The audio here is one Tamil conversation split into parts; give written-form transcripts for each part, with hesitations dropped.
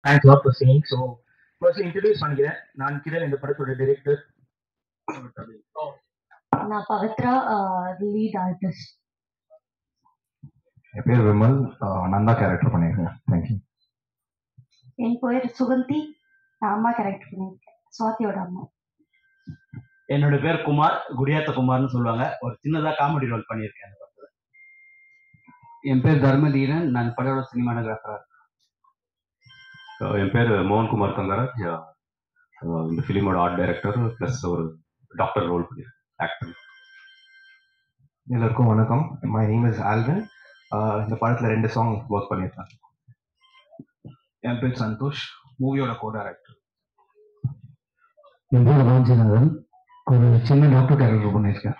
Thanks a lot for saying. So, firstly, introduce பண்ணிக்கிறேன். நான் கிரண், இந்த படத்தோட டைரக்டர். நான் பவித்ரா, லீட் ஆர்டிஸ்ட். என் பேர் விமல், நான் தான் கேரக்டர் பண்ணியிருக்கேன். தேங்க்யூ. என் பேர் சுகந்தி, நான் அம்மா கேரக்டர் பண்ணியிருக்கேன், சுவாதியோட அம்மா. என்னோட பேர் குமார், குடியாத்த குமார்னு சொல்லுவாங்க. ஒரு சின்னதா காமெடி ரோல் பண்ணியிருக்கேன் அந்த படத்துல. என் பேர் தர்மதீரன், நான் படத்தோட சினிமாட்டோகிராஃபர். என் பேர் மோகன்குமார் தங்கராஜ், இந்த ஃபிலிமோட ஆர்ட் டைரக்டர் ப்ளஸ் ஒரு டாக்டர் ரோல் ஆக்டர். எல்லாருக்கும் வணக்கம். My name is Alvin. இந்த படத்தில் 2 சாங் ஒர்க் பண்ணியிருக்கேன். என் பேர் சந்தோஷ், மூவியோட கோ டைரக்டர். என் பேர் ராஜநாதன், ஒரு சின்ன டாக்டர் கேரக்டர் பண்ணியிருக்கேன்.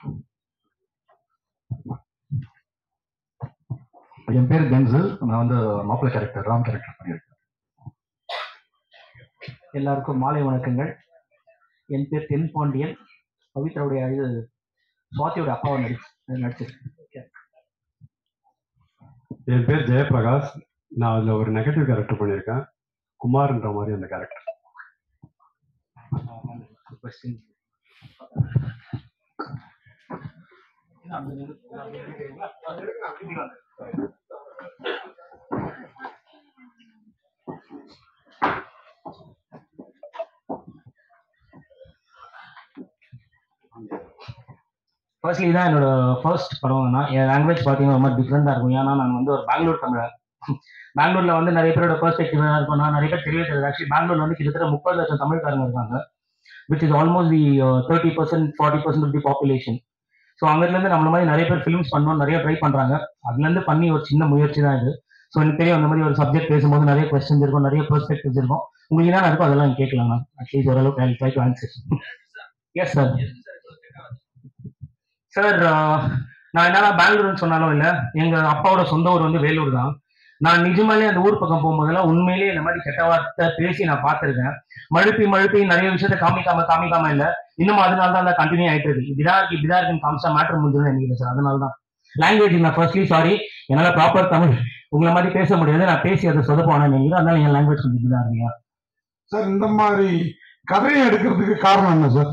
என் பேர் பென்சில், நான் வந்து மாப்பிள்ளை கேரக்டர் ராம் கேரக்டர் பண்ணியிருக்கேன். எல்லாருக்கும் மாலை வணக்கங்கள். என் பேர் தென் பாண்டியன், பவித்ராவுடைய இது சுவாதியோட அப்பாவை நடிச்சிருக்கேன். என் பேர் ஜெயபிரகாஷ், நான் அதில் ஒரு நெகட்டிவ் கேரக்டர் பண்ணியிருக்கேன், குமார்ன்ற மாதிரி அந்த கேரக்டர். ஃபர்ஸ்ட்லி தான் என்னோட ஃபர்ஸ்ட் படம்னா என் லாங்குவேஜ் பார்த்தீங்கன்னா ரொம்ப டிஃப்ரெண்டாக இருக்கும். ஏன்னா நான் வந்து ஒரு பெங்களூர் தமிழர். பெங்களூர்ல வந்து நிறைய பேரோட பெர்ஸ்பெக்டிவாக இருக்கும். நான் நிறைய பேர் தெரியவே தெரியாது. ஆக்சுவலி பெங்களூர்ல வந்து கிட்டத்தட்ட 30 லட்சம் தமிழ்காரங்க இருக்காங்க, which is almost the 30% 40% of the population. So அங்கிருந்து நம்மள மாதிரி நிறைய பேர் ஃபிலிம்ஸ் பண்ணணும், நிறைய ட்ரை பண்ணுறாங்க. அதுலேருந்து பண்ணி ஒரு சின்ன முயற்சி தான் இது. ஸோ எனக்கு தெரியும் அந்த மாதிரி ஒரு சப்ஜெக்ட் பேசும்போது நிறைய கொஸ்டின்ஸ் இருக்கும், நிறைய பெர்ஸ்பெக்டிவ்ஸ் இருக்கும். உங்களுக்கு என்ன இருக்கும் அதெல்லாம் கேட்கலாம். நான் அட்லீஸ்ட் ஓரளவுக்கு I try to answer. Yes sir. Sir, நான் என்னன்னா பெங்களூர்னு சொன்னாலும் இல்லை, எங்கள் அப்பாவோட சொந்த ஊர் வந்து வேலூர் தான். நான் நிஜமாலே அந்த ஊர் பக்கம் போகும்போதெல்லாம் உண்மையிலேயே இந்த மாதிரி கெட்ட வார்த்தை பேசி நான் பார்த்துருக்கேன். மழுப்பி நிறைய விஷயத்த காமிக்காம இல்லை, இன்னும் அதனால தான் அந்த கண்டினியூ ஆகிட்டு இருக்கு. இப்படிதான் இருக்குன்னு காமிச்சா மேட்டர் முடிஞ்சுன்னு நினைக்கிறேன் சார். அதனால தான் லாங்குவேஜ் நான் ஃபர்ஸ்ட்லி சாரி, என்னால் ப்ராப்பர் தமிழ் உங்களை மாதிரி பேச முடியாது. நான் பேசி அதை சொதப்பானு நினைக்கிறேன். அதனால என் லாங்குவேஜ் கொஞ்சம் இப்படிதான் இருக்கியா சார். இந்த மாதிரி கதையை எடுக்கிறதுக்கு காரணம் என்ன சார்?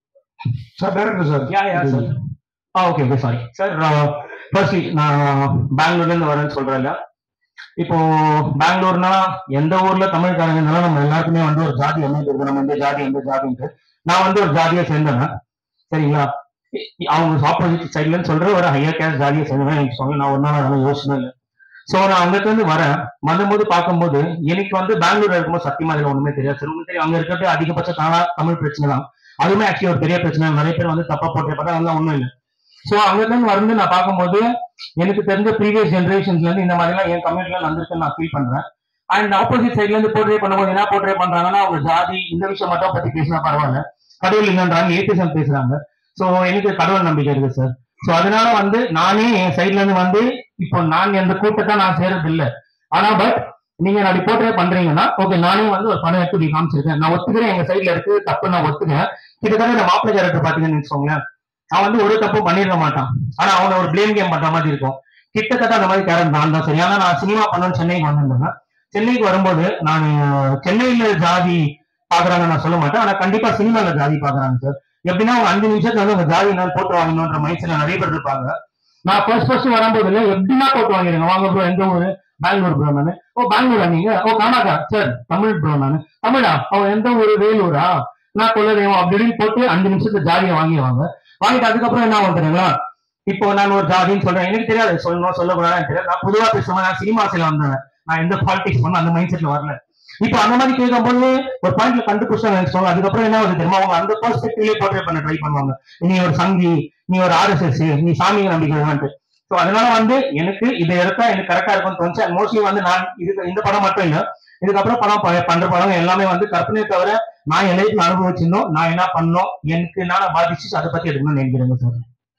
Sir director sir. Yeah sir. Okay sorry sir. Firstly நான் பெங்களூர்லேருந்து வரேன்னு சொல்கிறேன். இப்போ பெங்களூர்னா எந்த ஊர்ல தமிழ்காரங்க இருந்தாலும் நம்ம எல்லாருக்குமே வந்து ஒரு ஜாதி அமைப்பு இருக்கு. நம்ம இந்த ஜாதி எந்த ஜாதின்ட்டு நான் வந்து ஒரு ஜாதியை சேர்ந்தேன், சரிங்களா? அவங்க ஆப்போசிட் சைட்லன்னு சொல்ற ஒரு ஹையர் கேஸ்ட் ஜாதியை சேர்ந்தவன் எனக்கு சொன்ன. நான் ஒரு நாள் யோசனை இல்லை. ஸோ நான் அங்கிட்ட இருந்து வரேன். வரும்போது பார்க்கும்போது எனக்கு வந்து பெங்களூர்ல இருக்கும்போது சத்தியமா இதுல ஒண்ணுமே தெரியாது சார். உங்களுக்கு தெரியும், அங்க இருக்கிறது அதிகபட்ச தமிழ் பிரச்சனை தான். அதுவுமே ஆக்சுவலி ஒரு பெரிய பிரச்சனை. நிறைய பேர் வந்து தப்பா போட்டு பார்த்தா அதெல்லாம் ஒண்ணும் இல்லை. ஸோ அங்கிருந்து வந்து நான் பார்க்கும்போது எனக்கு தெரிஞ்ச ப்ரீவியஸ் ஜென்ரேஷன்ஸ்ல இருந்து இந்த மாதிரிலாம் என் கம்யூனிட்டில நடந்திருக்குன்னு நான் ஃபீல் பண்றேன். அண்ட் ஆப்போசிட் சைட்ல இருந்து போர்ட்ரே பண்ணும்போது என்ன போர்ட்ரே பண்றாங்கன்னா அவங்க ஜாதி இந்த விஷயம் மட்டும் பத்தி பேசினா பரவாயில்ல, கடவுள் இல்லைன்றாங்க, ஏத்திசம் பேசுறாங்க. ஸோ எனக்கு கடவுள் நம்பிக்கை இருக்கு சார். ஸோ அதனால வந்து நானே என் சைட்ல இருந்து வந்து இப்போ நான் எந்த கூட்டத்தை நான் சேரது இல்லை. ஆனா பட் நீங்க அப்படி போர்ட்ரே பண்றீங்கன்னா ஓகே, நானே வந்து ஒரு படம் எடுத்து காமிச்சிருக்கேன். நான் ஒத்துக்கிறேன், எங்க சைட்ல இருக்கு தப்பு, நான் ஒத்துக்கிறேன். கிட்டத்தட்ட இந்த மாப்பிள்ளை கேரக்டர் பாத்தீங்கன்னு வச்சுக்கோங்களேன், அவன் வந்து ஒரு தப்பும் பண்ணிருக்க மாட்டான். ஆனா அவனை ஒரு பிளேம் கேம் பண்ற மாதிரி இருக்கும். கிட்டத்தட்ட அந்த மாதிரி கேரக்டர் நான் தான். சரி, ஆனா நான் சினிமா பண்ணணும்னு சென்னைக்கு வந்திருந்தேன். சென்னைக்கு வரும்போது நான் சென்னையில ஜாதி பாக்குறாங்க நான் சொல்ல மாட்டேன், ஆனா கண்டிப்பா சினிமால ஜாதி பாக்குறாங்க சார். எப்படின்னா அவங்க 5 நிமிஷத்துல வந்து உங்க ஜாதி நாள் போட்டு வாங்கணும்ன்ற மைண்ட்ஸ்ல நிறைய பேர் இருப்பாங்க. நான் ஃபர்ஸ்ட் வரும்போது இல்லை, எப்படின்னா போட்டு வாங்கிருங்க, வாங்க ப்ரோ, எந்த ஊரு? பெங்களூர் ப்ரோ. நானு ஓ பெங்களூரா நீங்க? ஓ காமாக்கா சார், தமிழ் ப்ரோ. நானு தமிழா? அவன் எந்த ஊரு? வேலூரா? நான் கொள்ளதேவம் அப்படின்னு போட்டு 5 நிமிஷத்துல ஜாதியை வாங்கிடுவாங்க. வாங்கிட்டு அதுக்கப்புறம் என்ன வந்துடுங்களா, இப்போ நான் ஒரு ஜாதின்னு சொல்றேன், எனக்கு தெரியாது சொல்லணும் சொல்லக்கூடாதுன்னு தெரியாது. நான் பொதுவா பேசுவேன், நான் சினிமாசில வந்தேன், நான் எந்த பாலிடிக்ஸ் பண்ண அந்த மைண்ட் செட்ல வரல. இப்போ அந்த மாதிரி கேட்கும்போது ஒரு பாயிண்ட்ல கண்டுபிடிச்சா நினைச்சோம். அதுக்கப்புறம் என்ன வருது தெரியுமா, அவங்க அந்த பெர்ஸ்பெக்டிவ்லயே போர்ட்ரே பண்ண ட்ரை பண்ணுவாங்க. நீ ஒரு சங்கி, நீ ஒரு RSS, நீ சாமியை நம்பிக்கைட்டு. ஸோ அதனால வந்து எனக்கு இதை எடுத்தா எனக்கு கரெக்டா இருக்கும்னு தோணுச்சு. அண்ட் மோஸ்ட்லி வந்து நான் இந்த படம் மட்டும் இல்லை, இதுக்கப்புறம் பண்ற படம் எல்லாமே வந்து கற்பனையை தவிர நான் என் லைஃப்ல அனுபவிச்சிருந்தோம், நான் என்ன பண்ணோம், எனக்கு என்ன பாதிச்சு அதை பத்தி எடுக்கணும்னு நினைக்கிறேங்க சார்.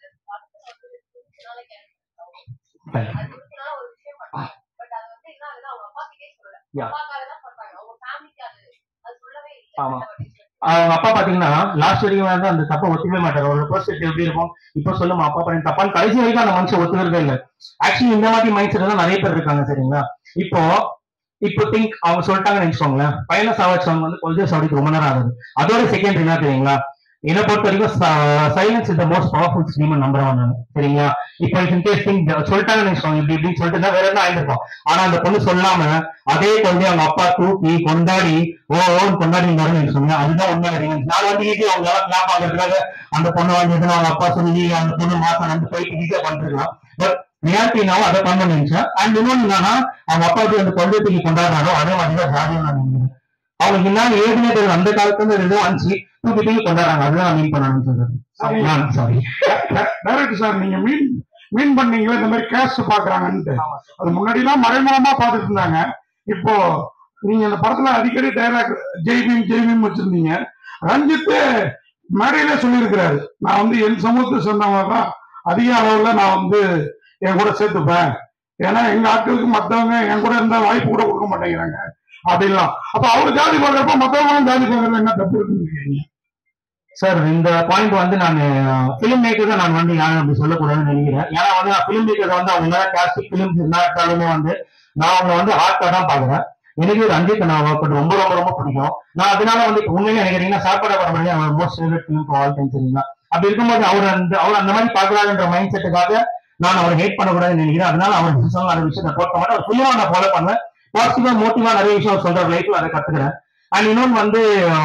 ஆமா, அவங்க அப்பா பாத்தீங்கன்னா லாஸ்ட் வரைக்கும் வந்து அந்த தப்பை ஒத்துக்கவே மாட்டாரு. அவரோட பெர்ஸ்பெக்டிவ் எப்படி இருக்கும், இப்ப சொல்லுமா அப்பா பண்ணி தப்பான்னு கடைசி வரைக்கும் அந்த மனுஷன் ஒத்துக்கிறதே இல்லை. ஆக்சுவலி இந்த மாதிரி மைண்ட் செட் தான் நிறைய பேர் இருக்காங்க, சரிங்களா? இப்போ இப்போ திங்க் அவங்க சொல்லிட்டாங்கன்னு நினைச்சோங்களேன், பையனை சாவச் சாங் வந்து கொஞ்சம் சாவடிக்கு ரொம்ப நேரம் ஆகுது. அதோட செகண்ட் என்ன தெரியுங்களா, என்னை பொறுத்த வரைக்கும் silence is the most powerful stream number one. சரிங்களா? இப்போ இன்கேஸ் சொல்லிட்டாங்கன்னு நினைச்சோங்க இப்படி இப்படின்னு சொல்லிட்டு வேற என்ன ஆயிருக்கும். ஆனா அந்த பொண்ணு சொல்லாம அதே குழந்தைய அவங்க அப்பா தூக்கி கொண்டாடி ஓன்னு கொண்டாடி நினைச்சோங்க. அதுதான் உண்மையா. நான் வந்து ஈஸியா அவங்க கிளாப் ஆகிறதுக்காக அந்த பொண்ணு வாங்கிட்டு அவங்க அப்பா சொல்லி அந்த பொண்ணு மாசம் வந்து போயிட்டு ஈஸியா பண்ணிருக்கலாம். பட் ரியாலிட்டினாவும் அதை பண்ண நினைச்சேன். அண்ட் இன்னொன்னு என்னன்னா, அவங்க அப்பாவுக்கு அந்த குழந்தைய தூக்கி கொண்டாடுறாரோ அதே மாதிரிதான் ஜாதியும் நான் நினைக்கிறேன். அவங்களுக்கு என்ன ஏதுனே தெரியும், அந்த காலத்துல இருந்து எதுவும் வந்துச்சு தூக்கி தூக்கி கொண்டாடுறாங்க. அதுதான் நான் மீன் பண்ண நினைச்சேன். சாரி டைரக்டர் சார், நீங்க மீன் பண்ணீங்களா இந்த மாதிரி கேஸ்ட் பாக்குறாங்கன்ட்டு? அது முன்னாடி எல்லாம் மறைமுகமா பாத்துட்டு இருந்தாங்க. இப்போ நீங்க இந்த படத்துல அடிக்கடி டைலாக் ஜெய்பீம் வச்சிருந்தீங்க. ரஞ்சித் மேடையில சொல்லியிருக்கிறாரு, நான் வந்து என் சமூகத்தை சொன்னவங்க தான் அதிக அளவுல நான் வந்து என் கூட சேர்த்துப்பேன். ஏன்னா எங்க ஆட்களுக்கு மத்தவங்க என் கூட இருந்தா வாய்ப்பு கூட கொடுக்க மாட்டேங்கிறாங்க அப்படின்லாம். அப்ப அவரு ஜாதி பாக்குறப்ப மத்தவங்களும் ஜாதி பாக்குறது என்ன தப்பு இருக்குன்னு சார்? இந்த பாயிண்ட் வந்து நான் பிலிம் மேக்கர் தான் நான் வந்து யாரும் அப்படி சொல்லக்கூடாதுன்னு நினைக்கிறேன். ஏன்னா வந்து நான் பிலிம் மேக்கர் வந்து அவங்க கிளாசிக் பிலிம் இருந்தாலுமே வந்து நான் அவங்க வந்து ஆர்ட்டா தான் பாக்குறேன். எனக்கு ரஞ்சித் நான் ரொம்ப ரொம்ப ரொம்ப பிடிக்கும். நான் அதனால வந்து உண்மையிலே நினைக்கிறீங்கன்னா சாப்பாடு படம் அவர் most favourite film for all time. சரிங்களா? அப்படி இருக்கும்போது அவர் அந்த மாதிரி பாக்குறாருன்ற மைண்ட் செட்டுக்காக நான் அவரை ஹேட் பண்ணக்கூடாதுன்னு நினைக்கிறேன். அதனால அவர் சொன்ன அந்த விஷயத்தை போட்ட மாட்டேன். அவர் ஃபுல்லா நான் ஃபாலோ பண்ணுவேன். பாசிட்டிவா மோட்டிவா நிறைய விஷயம் சொல்ற லைஃப்ல அதை கத்துக்கிறேன். அண்ட் இன்னொன்று வந்து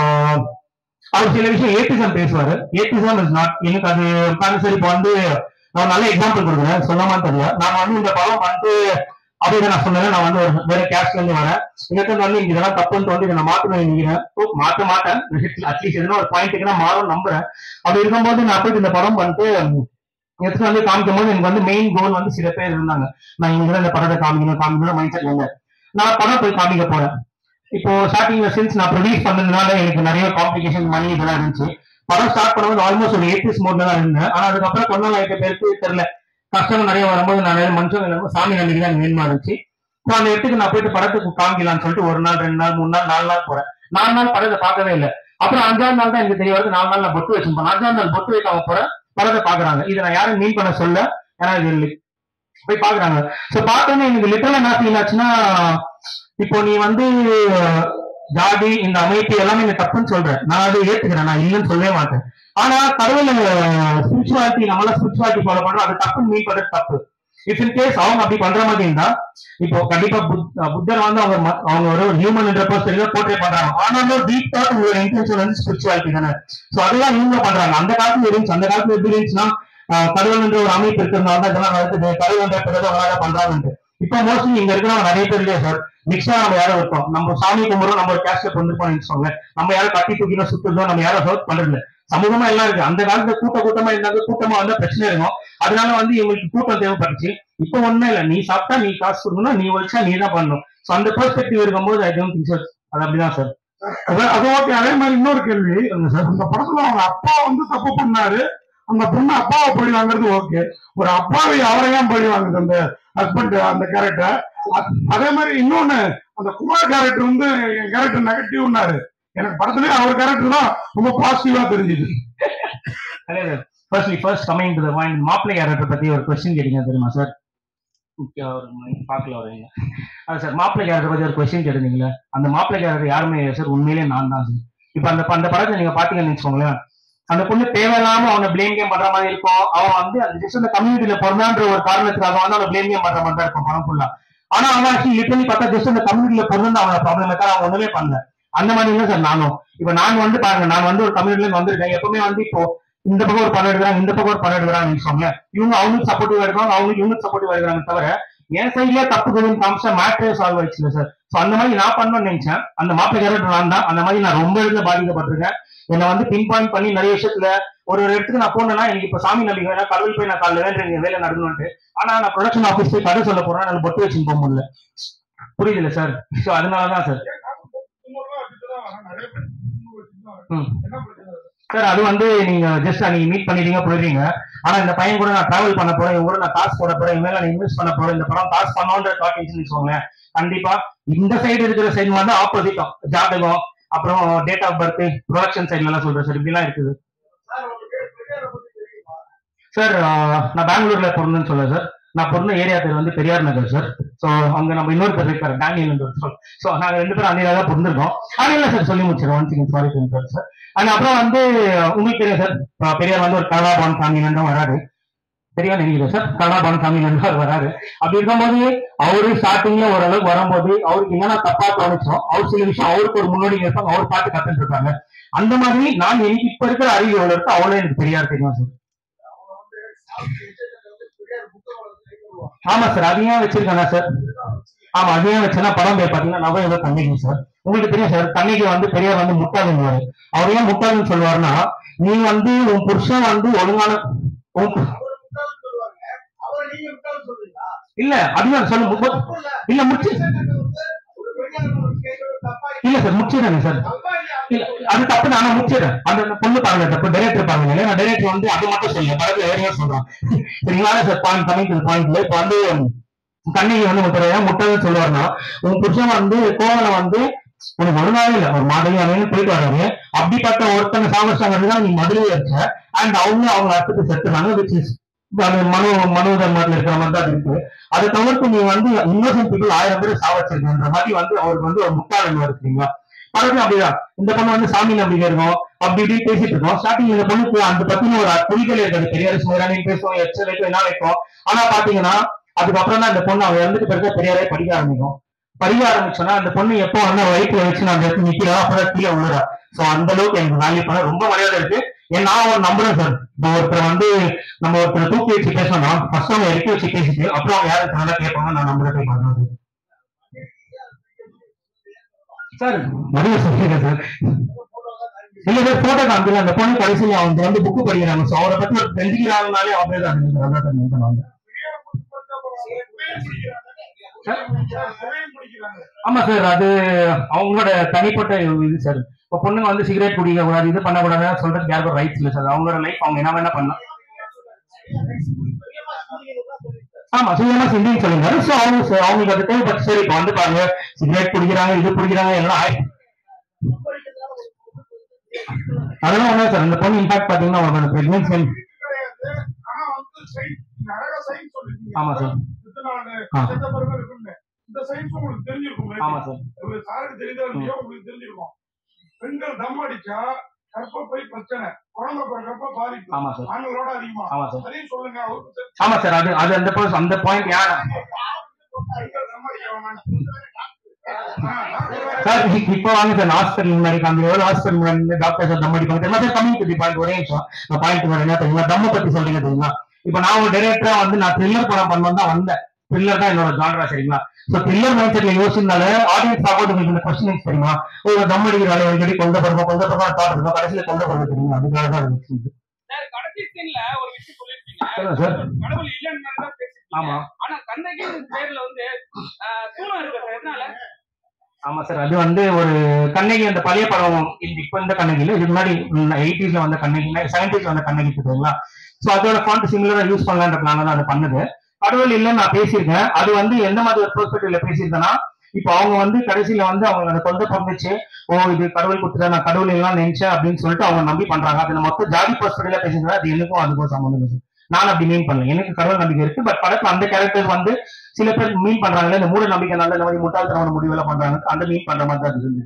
அவர் சில விஷயம் ஏத்திசம் பேசுவாரு. ஏத்திசம் இஸ் நாட், எனக்கு அது சரி. இப்போ வந்து நான் நல்ல எக்ஸாம்பிள் கொடுக்குறேன், சொல்லாமான்னு தெரியல. நான் வந்து இந்த படம் வந்து அப்படியே நான் சொன்னேன், நான் வந்து ஒரு வேற கேஸ்ட்ல இருந்து வரேன். எனக்கு வந்து இங்க இதெல்லாம் தப்புன்னு வந்து இதை நான் மாற்றணும் நினைக்கிறேன். மாற்ற மாட்டேன், அட்லீஸ்ட் எதுனா ஒரு பாயிண்ட்டுக்கு நான் மாறும் நம்புறேன். அப்படி இருக்கும்போது நான் போயிட்டு இந்த படம் பண்ணிட்டு எடுத்து வந்து காமிக்கும் போது எனக்கு வந்து மெயின் கோல் வந்து சில பேர் இருந்தாங்க, நான் இங்க இந்த படத்தை காமிக்கணும் மைண்ட் செட் இல்லை. நான் படம் போய் காமிக்க போறேன். இப்போ ஸ்டார்டிங்ல சின்ஸ் நான் ப்ரொடியூஸ் பண்ணதுனால எனக்கு நிறைய காம்ப்ளிகேஷன் மணி இதெல்லாம் இருந்துச்சு. படம் ஸ்டார்ட் பண்ணும்போது ஆல்மோஸ்ட் ஒரு 80s மோட்ல தான் இருந்தேன். ஆனா அதுக்கப்புறம் கொஞ்சம் லைட்ட பேருக்கு தெரியல, கஷ்டம் நிறைய வரும்போது நான் நிறைய மனுஷங்க சாமி நம்பிக்கை தான் வேணுமா இருந்துச்சு. ஸோ அந்த இடத்துக்கு நான் போயிட்டு படத்துக்கு காமிக்கலாம்னு சொல்லிட்டு 1 நாள் 2 நாள் 3 நாள் 4 நாள் போறேன். 4 நாள் படத்தை பார்க்கவே இல்லை. அப்புறம் 5ஆவது நாள் தான் எனக்கு தெரிய வருது 4 நாள் நான் பொட்டு வச்சிருப்பேன். 5ஆவது நாள் பொட்டு வைக்காம போறேன், படத்தை பாக்குறாங்க. இதை நான் யாரும் மீன் பண்ண சொல்ல, ஏன்னா இது போய் பாக்குறாங்க. ஸோ பார்த்தோன்னே எனக்கு லிட்டரலா என்ன ஃபீல் ஆச்சுன்னா, இப்போ நீ வந்து ஜாதி இந்த அமைப்பு எல்லாமே இந்த தப்புன்னு சொல்றேன், நான் அதை ஏத்துக்கிறேன், நான் இல்லைன்னு சொல்லவே மாட்டேன். ஆனா கடவுள் ஸ்பிரிச்சுவாலிட்டி, நம்மளால ஸ்பிரிச்சுவாலிட்டி ஃபாலோ பண்றோம், அது தப்புன்னு மீன் பண்றது தப்பு. இஃப் இன் கேஸ் அவங்க அப்படி பண்ற மாதிரி இருந்தா, இப்போ கண்டிப்பா புத்தர் வந்து அவங்க ஒரு ஹியூமன் என்ற பர்ஸ்பெக்டிவ்ல போர்ட்ரே பண்றாங்க. ஆனாலும் டீப் தாட் உங்களோட இன்டென்ஷன் வந்து ஸ்பிரிச்சுவாலிட்டி தானே. ஸோ அதெல்லாம் இவங்க பண்றாங்க. அந்த காலத்துல இருந்துச்சு, அந்த காலத்துல எப்படி இருந்துச்சுன்னா கடவுள் என்ற ஒரு அமைப்பு இருக்கிறதுனால தான் இதெல்லாம் நடக்குது, கடவுள் என்ற பிறகு அவங்க பண்றாங்கன்ட்டு. இப்போ மோஸ்ட்லி இங்க இருக்கிறவங்க நிறைய பேர் இல்லையா சார், மிக்ஸா நம்ம யாரும் இருக்கோம், நம்ம சாமி கும்பிடுறோம், நம்ம ஒரு கேஸ்ட் வந்துருப்போம்னு வச்சுக்கோங்க, நம்ம யாரும் கட்டி தூக்கினா சுத்துறதோ நம்ம யாரும் ஹர்ட் பண்றது சமூகமா எல்லாம் இருக்கு. அந்த காலத்துல கூட்டமா இருந்தாங்க, கூட்டமா வந்தா பிரச்சனை இருக்கும். அதனால வந்து இவங்களுக்கு கூட்டம் தேவைப்பட்டுச்சு. இப்போ ஒண்ணுமே இல்லை, நீ சாப்பிட்டா நீ காசு கொடுக்கணும், நீ வச்சா நீ தான் பண்ணணும். ஸோ அந்த பெர்ஸ்பெக்டிவ் இருக்கும்போது ஐ டோன்ட் திங்க் சார் அது அப்படிதான் சார். அது ஓகே. அதே மாதிரி இன்னொரு கேள்வி சார், அந்த படத்துல அவங்க அப்பா வந்து தப்பு பண்ணாரு, அந்த பொண்ணு அப்பாவை பழி வாங்குறது ஓகே. ஒரு அப்பாவை அவரையும் பழி வாங்குது அந்த ஹஸ்பண்ட், அந்த கேரக்டர். அதே மாதிரி இன்னொன்னு, அந்த குமார் கேரக்டர் வந்து என் கேரக்டர் நெகட்டிவ்னாரு. எனக்கு படத்துலயே அவர் கேரக்டர் தான் ரொம்ப பாசிட்டிவா தெரிஞ்சுது. First coming to the point, மாப்பிள்ளை கேரக்டர் பத்தி ஒரு கொஸ்டின் கேட்டீங்க தெரியுமா சார்? பார்க்கல வரீங்க அது சார், மாப்பிள்ளை கேரக்டர் பத்தி ஒரு கொஸ்டின் கேட்டிருந்தீங்களா? அந்த மாப்பிள்ளை கேரக்டர் யாருமே சார், உண்மையிலேயே நான் தான் சார். இப்ப அந்த படத்தை நீங்க பாத்தீங்கன்னு வச்சுக்கோங்களேன், அந்த பொண்ணு தேவையில்லாம அவனை பிளேம் கேம் பண்ற மாதிரி இருக்கும். அவன் வந்து அந்த ஜஸ்ட் அந்த கம்யூனிட்டியில பிறந்தான்ற ஒரு காரணத்துக்காக வந்து அவனை பிளேம் கேம் பண்ற மாதிரி தான் இருக்கும் படம் ஃபுல்லா. ஆனா அவன் லிட்டரலி பார்த்தா ஜஸ்ட் அந்த கம்யூனிட்டியில பிறந்து அவனை ப்ராப்ளம் இருக்காரு, அவன் ஒண்ணுமே பண்ணல. அந்த மாதிரி இல்லை சார் நானும். இப்ப நான் வந்து பாருங்க, நான் வந்து ஒரு கம்யூனிட்டில இருந்து வந்திருக்கேன். எப்பவுமே வந்து இப்போ இந்த பக்கம் ஒரு படம் எடுக்கிறாங்க, இந்த பக்கம் ஒரு படம் எடுக்கிறாங்கன்னு சொன்னேன், இவங்க அவங்களுக்கு சப்போர்ட்டிவா எடுக்கிறாங்க, அவங்களுக்கு இவங்களுக்கு சப்போர்ட்டிவா எடுக்கிறாங்க. தவிர என் சைட்லயே தப்புக்குதுன்னு காமிச்சா மேட்ரே சால்வ் ஆயிடுச்சு சார். ஸோ அந்த மாதிரி நான் பண்ணணும்னு நினைச்சேன். அந்த மாப்பிள்ளை கேரக்டர் நான் தான். அந்த மாதிரி நான் ரொம்ப இடத்துல பாதிக்கப்பட்டிருக்கேன். என்னை வந்து பின் பாயிண்ட் பண்ணி நிறைய விஷயத்துல ஒரு இடத்துக்கு நான் போனேன்னா, எனக்கு இப்ப சாமி நம்பிக்கை வேணா, கடவுள் போய் நான் காலைல வேண்டிய வேலை நடக்கணும்ட்டு. ஆனா நான் ப்ரொடக்ஷன் ஆஃபீஸ் போய் கதை சொல்ல போறேன், நான் பொட்டு வச்சுன்னு போக முடியல. புரியுதுல்ல சார்? ஸோ அதனாலதான் சார். சார் அது வந்து நீங்க ஜஸ்ட் நீங்க மீட் பண்ணிட்டீங்க போயிடுறீங்க. ஆனா இந்த பையன் கூட நான் டிராவல் பண்ண போறேன், இவங்க கூட நான் காசு போட போறேன், இவங்க நான் இன்வெஸ்ட் பண்ண போறேன், இந்த படம் காசு பண்ணோன்ற தாட் வச்சுக்கோங்க. கண்டிப்பா இந்த சைடு இருக்கிற சைடு வந்து ஆப்போசிட்டும் ஜாதகம், அப்புறம் டேட் ஆஃப் பர்த், ப்ரொடக்ஷன் சைட்ல எல்லாம் சொல்றேன் சார். இப்படிலாம் இருக்குது சார். நான் பெங்களூர்ல பிறந்தேன்னு சொல்ல சார். நான் பிறந்த ஏரியா பேர் வந்து பெரியார் நகர் சார். ஸோ அங்க நம்ம இன்னொரு பேர் இருக்காரு டேனியல் சார். ஸோ நாங்க 2 பேரும் அந்த ஏரியா தான் பிறந்திருக்கோம். அது இல்லை சார், சொல்லி முடிச்சிடும். One second, sorry sir. And அப்புறம் வந்து உங்களுக்கு தெரியும் சார், பெரியார் வந்து ஒரு கலாபான் ஃபேமிலில தான் வராரு. சரியா நினைக்கிறேன் சார், கலாபான் ஃபேமிலில இருந்து அவர் வராரு. அப்படி இருக்கும்போது அவரு ஸ்டார்டிங்ல ஓரளவுக்கு வரும்போது அவருக்கு என்னன்னா தப்பா தோணுச்சோ, அவர் சில விஷயம் அவருக்கு ஒரு முன்னோடி இருப்பாங்க, அவர் பார்த்து கத்துட்டு இருக்காங்க. அந்த மாதிரி நான் எனக்கு இப்ப இருக்கிற அறிவு எவ்வளவு இருக்கு அவ்வளவு எனக்கு பெரியார் தெரியும் சார். ஆமா சார், அதையும் வச்சிருக்காங்க சார். ஆமா, அதையும் வச்சுன்னா படம் பேர் பாத்தீங்கன்னா நவ ஏதோ கண்ணகி சார். உங்களுக்கு தெரியும் சார், கண்ணகி வந்து பெரியார் வந்து முட்டாளுன்னு அவர் ஏன் முட்டாளுன்னு சொல்லுவாருன்னா, நீ வந்து உன் புருஷன் வந்து ஒழுங்கான இல்ல அதுதான் சொல்ல இல்ல முடிச்சு இல்ல சார் முடிச்சிடுறேன் சார். இல்ல அது தப்பு, நானும் முடிச்சிடுறேன். அந்த பொண்ணு பாருங்க தப்பு, டைரக்டர் பாருங்க. நான் டைரக்டர் வந்து அது மட்டும் சொல்ல படத்துல வேறையா சொல்றேன். சரிங்களா சார், பாயிண்ட்ல இப்ப வந்து கண்ணகி வந்து முட்டை சொல்லுவாருன்னா, உன் புருஷன் வந்து கோவலை வந்து உனக்கு ஒழுங்காவே இல்லை, ஒரு மாதிரி அவனு போயிட்டு வர்றாரு. அப்படிப்பட்ட ஒருத்தங்க சாமர்ஷாங்க நீ மதுரையே இருக்க. அண்ட் அவங்க அர்த்தத்தை செத்துறாங்க, விச் இஸ் மனு தர்மத்தில் இருக்கிற மாதிரி தான் இருக்கு. அதை தவிர்த்து நீ வந்து இன்னோசன்ட் பீப்புள் 1000 பேர் சாவச்சிருக்கன்ற மாதிரி வந்து அவருக்கு வந்து ஒரு முட்டாளன் இருக்குங்களா. படத்துல அப்படிதான் இந்த பொண்ணு வந்து சாமி நம்பிக்கை இருக்கும், அப்படி இப்படி பேசிட்டு இருக்கோம். ஸ்டார்டிங் இந்த பொண்ணுக்கு அந்த பத்தின ஒரு புரிதல் இருக்காது. பெரியார் சுமரானின்னு பேசுவோம், எச்சல் வைக்கும், என்ன வைக்கும். ஆனா பாத்தீங்கன்னா அதுக்கப்புறம் தான் இந்த பொண்ணு அவன் இறந்துட்டு பிறகு பெரியாரே படிக்க ஆரம்பிக்கும். படிக்க ஆரம்பிச்சோன்னா அந்த பொண்ணு எப்போ வந்து வயிற்றுல வச்சு நான் அந்த இடத்துல நிக்கிறோம், அப்பதான் கீழே விழுறா. சோ அந்த அளவுக்கு எனக்கு வேல்யூ பண்ண ரொம்ப மரியாதை இருக்கு. நான் ஒரு நம்புறேன் சார், இப்போ ஒருத்தர் வந்து நம்ம ஒருத்தர் தூக்கி வச்சு பேசணும்னா ஃபர்ஸ்ட் அவங்க இறக்கி வச்சு பேசிட்டு அப்புறம் அவங்க யாருக்கு நல்லா கேட்பாங்க. நான் நம்புறதை பண்ணுறது சார். நிறைய சொல்லிடுறேன் சார். இல்ல சார், போட்டோ காமிக்கல. அந்த பொண்ணு கடைசியில் அவங்க வந்து புக்கு படிக்கிறாங்க. ஸோ அவரை பத்தி ஒரு தெரிஞ்சுக்கிறாங்கனாலே அவரே தான் பண்ணுவாங்க. ஆமா சார், அது அவங்களோட தனிப்பட்ட இது சார். இப்போ பொண்ணுங்க வந்து சிகரெட் குடிக்க கூடாது, இது பண்ணக்கூடாதுன்னு சொல்றதுக்கு யாருக்கும் ரைட்ஸ் இல்லை சார். அவங்களோட லைஃப் அவங்க என்ன வேணா பண்ணலாம். ஆமா, சுயமா சிந்தின்னு சொல்லிருந்தாரு. ஸோ அவங்களுக்கு அது தேவைப்பட்டு சரி இப்போ வந்து பாருங்க, சிகரெட் குடிக்கிறாங்க, இது குடிக்கிறாங்க, எல்லாம் அதெல்லாம் ஒண்ணு சார். அந்த பொண்ணு இம்பாக்ட் பாத்தீங்கன்னா அவங்களோட பிரெக்னன்சி. ஆமா சார். ஆமா சார். பெண்கள் தம் அடிச்சா கற்பப்பை பிரச்சனை, குழந்தை பிறக்கப்ப பாதிப்பு. ஆமா சார். ஆண்களோட அதிகமா. ஆமா சார். அதையும் சொல்லுங்க. ஆமா சார், அது அந்த பாயிண்ட் யார் சார் இப்போ வாங்க சார். ஹாஸ்பிட்டல் முன்னாடி காமிக்கிறோம், ஹாஸ்பிட்டல் முன்னாடி டாக்டர் சார் தம் அடிப்பாங்க தெரியுமா சார். கம்யூனிட்டி பாயிண்ட் ஒரே நிமிஷம் நான் பாயிண்ட் வரேன். என்ன தெரியுமா, தம்ம பத்தி சொல்றீங்க தெரியுமா. இப்ப நான் ஒரு டைரக்டரா வந்து நான் த்ரில்லர் படம் பண்ணணும் தான் வந்தேன். த்ரில்லர் தான் என்னோட ஜான்ரா. சரிங்களா. சோ த்ரில்லர் மைண்ட் செட்ல யோசிச்சனால ஆடியன்ஸ் ஆகுது. உங்களுக்கு இந்த கொஸ்டின் தெரியுமா, ஒரு தம் அடிக்கிற வேலை அடிக்கடி கொண்ட பருவம் தாட் இருக்கும், கடைசியில கொண்ட பருவம் தெரியுமா. அதுக்காக தான் இருந்துச்சு கடைசி சீன்ல ஒரு விஷயம் சொல்லிருக்கீங்க சார். கடவுள் இல்லைன்னு தான் பேசிருக்கீங்க. ஆமா, ஆனா கண்ணகி பேர்ல வந்து சூனம் இருக்கு சார். எதனால? ஆமா சார், அது வந்து ஒரு கண்ணகி அந்த பழைய படம், இப்ப இந்த கண்ணகில இதுக்கு முன்னாடி 80s வந்த கண்ணகி, 70s வந்த கண்ணகி தெரியுங்களா. சோ அதோட ஃபாண்ட் சிமிலரா யூஸ் பண்ணலான்ற பிளான் தான் அது பண்ணுது. கடவுள் இல்லைன்னு நான் பேசியிருக்கேன். அது வந்து எந்த மாதிரி ஒரு பெர்ஸ்பெக்டிவ்ல பேசியிருக்கேன்னா, இப்போ அவங்க வந்து கடைசியில வந்து அவங்க அந்த கொண்ட பங்குச்சு, ஓ இது கடவுள் கொடுத்துட்டா நான் கடவுள் எல்லாம் நினைச்சேன் அப்படின்னு சொல்லிட்டு அவங்க நம்பி பண்றாங்க. அது மொத்தம் ஜாதி பெர்ஸ்பெக்டிவ்ல பேசியிருக்கேன். அது எனக்கும் அதுக்கும் சம்பந்தம் இல்லை. நான் அப்படி மீன் பண்ணல. எனக்கு கடவுள் நம்பிக்கை இருக்கு. பட் படத்துல அந்த கேரக்டர் வந்து சில பேர் மீன் பண்றாங்களே, இந்த மூட நம்பிக்கைனால இந்த மாதிரி முட்டாள்தனமான முடிவெல்லாம் பண்றாங்க. அந்த மீன் பண்ற மாதிரி தான் இருந்து.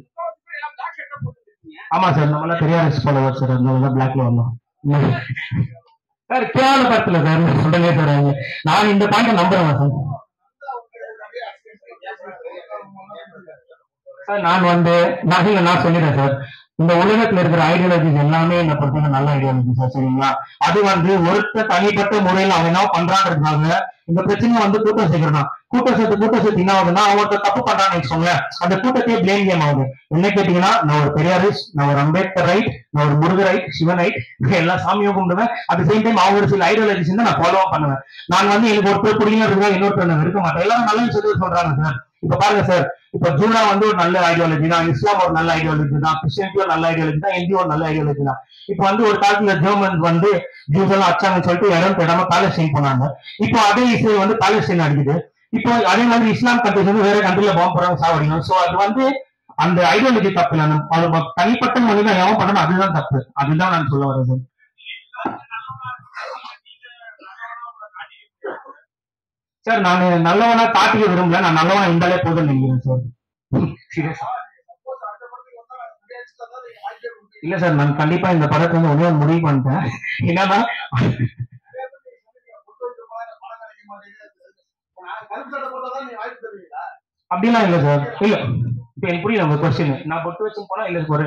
ஆமா சார், நம்மளாம் பெரியார் ஃபாலோவர் சார். அதனால பிளாக்ல வந்தோம் சார். கேவல படத்துல சார் சொல்றேன் சார். நான் இந்த பாயிண்ட் நம்புறேன் சார். சார் நான் வந்து நான் சொல்லிடுறேன் சார். இந்த உலகத்துல இருக்கிற ஐடியாலஜிஸ் எல்லாமே என்ன பொறுத்த நல்ல ஐடியாலஜி சார். சரிங்களா. அது வந்து ஒருத்த தனிப்பட்ட முறையில் அவன் என்ன பண்றான்றதுக்காக இந்த பிரச்சனை வந்து கூட்டம் சேர்க்கிறான். கூட்டம் சேர்த்து என்ன ஆகுதுன்னா, ஒருத்தர் தப்பு பண்றான்னு வச்சுக்கோங்களேன், அந்த கூட்டத்தையே பிளேம் கேம் ஆகுது. என்ன கேட்டீங்கன்னா, நான் ஒரு பெரியாரிஸ்ட், நான் ஒரு அம்பேத்கர் ரைட், நான் ஒரு முருக ரைட், சிவன் ரைட், எல்லா சாமியும் கும்பிடுவேன். அட் சேம் டைம் அவங்க சில ஐடியாலஜிஸ் தான் நான் ஃபாலோ பண்ணுவேன். நான் வந்து எனக்கு ஒருத்தர் பிடிக்கிறதுக்காக இன்னொருத்தர் இருக்க மாட்டேன். எல்லாரும் நல்ல விஷயத்த சொல்றாங்க சார். இப்ப பாருங்க சார், இப்ப ஜூனா வந்து ஒரு நல்ல ஐடியாலஜி தான், இஸ்லாம் ஒரு நல்ல ஐடியாலஜி தான், கிறிஸ்டியனிட்டி ஒரு நல்ல ஐடியாலஜி தான், இந்தியா ஒரு நல்ல ஐடியாலஜி தான். இப்ப வந்து ஒரு காலத்துல ஜெர்மன் வந்து ஜூஸ் எல்லாம் அச்சாங்கன்னு சொல்லிட்டு இடம் தேடாம பாலஸ்தீன் போனாங்க. இப்போ அதே இஸ்ரேல் வந்து பாலஸ்தீன் அடிக்குது. இப்போ அதே மாதிரி இஸ்லாம் கண்ட்ரிஸ் வந்து வேற கண்ட்ரில பாம்பு போறாங்க, சாவடிக்கணும். சோ அது வந்து அந்த ஐடியாலஜி தப்பு இல்லை. அது தனிப்பட்ட மனிதன் எவன் பண்ணணும் அதுதான் தப்பு. அதுதான் நான் சொல்ல வரேன். சார் நான் நல்லவனா காட்டிக்க விரும்பல, நான் நல்லவனா இருந்தாலே போதும் நினைக்கிறேன் சார். சீரியஸா இல்ல சார், நான் கண்டிப்பா இந்த படத்தை வந்து ஒண்ணே முடிவு பண்ணிட்டேன். என்னன்னா அப்படிலாம் இல்ல சார். இல்ல இப்ப எனக்கு புரியல உங்க கொஸ்டின். நான் பொட்டு வச்சு போனா இல்ல ஒரு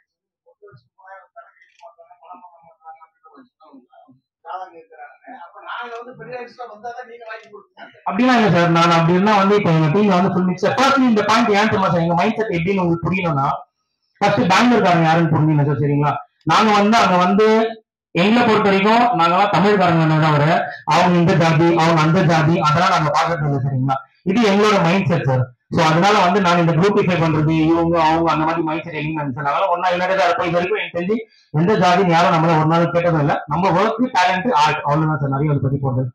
அப்படிலாம் இல்ல சார். நான் அப்படி இருந்தா வந்து இப்ப எங்க டீம் வந்து ஃபுல் மிக்ஸ். ஃபர்ஸ்ட் இந்த பாயிண்ட் ஏன் தெரியுமா சார், எங்க மைண்ட் செட் எப்படின்னு உங்களுக்கு புரியணும்னா, ஃபர்ஸ்ட் பெங்களூர்காரங்க யாருன்னு புரிஞ்சுங்க சார். சரிங்களா, நாங்க வந்து அங்க வந்து எங்களை பொறுத்த வரைக்கும் நாங்கெல்லாம் தமிழ்காரங்க தவிர அவங்க இந்த ஜாதி அவங்க அந்த ஜாதி அதெல்லாம் நாங்க பாக்குறது இல்லை. சரிங்களா, இது எங்களோட மைண்ட் செட் சார். சோ அதனால வந்து நான் இந்த குரூப்பிஃபை பண்றது இவங்க அவங்க அந்த மாதிரி மைண்ட் செட் எங்க சார். அதனால ஒன்னா இல்லாத இருப்போம். இது வரைக்கும் எனக்கு தெரிஞ்சு எந்த ஜாதின்னு யாரும் நம்மள ஒரு நாள் கேட்டதும் இல்லை. நம்ம ஒர்க் டேலண்ட் ஆர்ட் அவ்வளவுதான் சார். நிறைய அதை பத்தி போடுறது.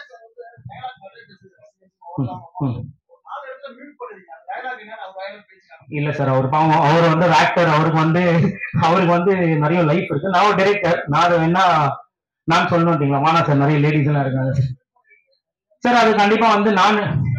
இல்ல சார், அவர் பாவம், அவர் வந்து ஆக்டர், அவருக்கு வந்து நிறைய லைஃப் இருக்கு. நான் ஒரு டைரக்டர், நான் வேணா நான் சொல்லணும்ட்டீங்களா? வானா சார், நிறைய லேடிஸ் எல்லாம் இருக்காங்க சார். அது கண்டிப்பா வந்து நான்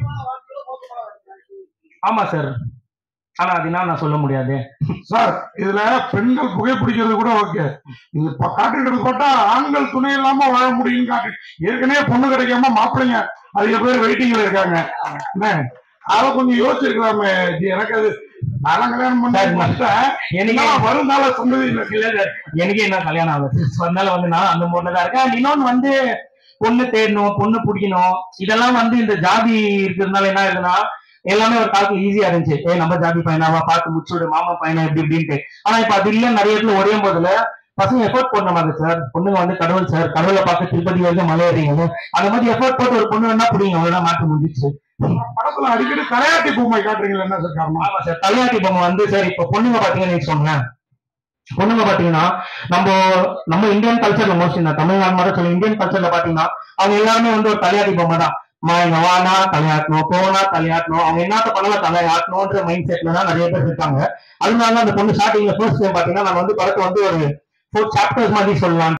ஆமா சார், ஆனா அது நான் சொல்ல முடியாது சார். இதுல பெண்கள் புகைப்பிடிக்கிறது கூட ஓகே, நீங்க காட்டுக்கிறது போட்டா ஆண்கள் துணை இல்லாம வாழ முடியும் காட்டு. ஏற்கனவே பொண்ணு கிடைக்காம மாப்பிள்ளைங்க அதிக பேர் வெயிட்டிங்ல இருக்காங்க. அதை கொஞ்சம் யோசிச்சிருக்கலாமே. எனக்கு அது நான் கல்யாணம் பண்ண எனக்கு வருந்தால சொன்னது இல்லை. எனக்கு என்ன கல்யாணம் ஆகுது, அதனால வந்து நான் அந்த மூட்ல தான் இருக்கேன். இன்னொன்னு வந்து பொண்ணு தேடணும், பொண்ணு பிடிக்கணும், இதெல்லாம் வந்து இந்த ஜாதி இருக்கிறதுனால என்ன இருக்குன்னா, எல்லாமே ஒரு காலத்துல ஈஸியா இருந்துச்சு. நம்ம ஜாதி பையனாவா பார்த்து முடிச்சுடு, மாமா பையனா இப்படி இப்படின்ட்டு. ஆனா இப்ப அது இல்ல, நிறைய இடத்துல ஒரே போதுல பசங்க எஃபோர்ட் போட மாதிரி சார். பொண்ணுங்க வந்து கடவுள் சார், கடவுளை பார்த்து திருப்பதி வரைக்கும் மலையேறீங்க, அந்த மாதிரி எஃபோர்ட் போட்டு ஒரு பொண்ணு வேணா பிடிங்க, அவ்வளவுதான் மாற்ற முடிஞ்சிச்சு. படத்துல அடிக்கடி தலையாட்டி பொம்மை காட்டுறீங்களா? என்ன சார் காரணம்? ஆமா சார், தலையாட்டி பொம்மை வந்து சார் இப்ப பொண்ணுங்க பாத்தீங்கன்னு சொன்னேன். பொண்ணுங்க பாத்தீங்கன்னா நம்ம இந்தியன் கல்ச்சர்ல மோஸ்ட்லி நான் தமிழ்நாடு மாதிரி சொல்ல இந்தியன் கல்ச்சர்ல பாத்தீங்கன்னா அவங்க எல்லாருமே வந்து ஒரு தலையாட்டி பொம்மை தான். இங்க வானா தலையாட்டணும், போனா தலையாட்டணும், அவங்க என்னத்த பண்ணலாம் தலையாட்டணும்ன்ற மைண்ட் செட்ல தான் நிறைய பேர் இருக்காங்க. அதனால அந்த பொண்ணு ஸ்டார்டிங்ல ஃபர்ஸ்ட் டைம் பாத்தீங்கன்னா நம்ம வந்து படத்தை வந்து ஒரு 4 சாப்டர்ஸ் மாதிரி சொல்லலாம்.